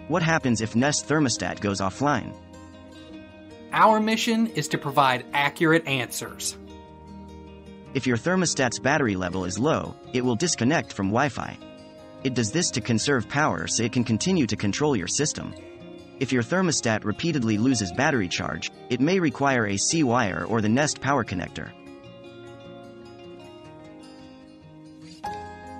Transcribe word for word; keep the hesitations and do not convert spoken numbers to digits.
What happens if Nest thermostat goes offline? Our mission is to provide accurate answers. If your thermostat's battery level is low, it will disconnect from Wi-Fi. It does this to conserve power so it can continue to control your system. If your thermostat repeatedly loses battery charge, it may require a C wire or the Nest power connector.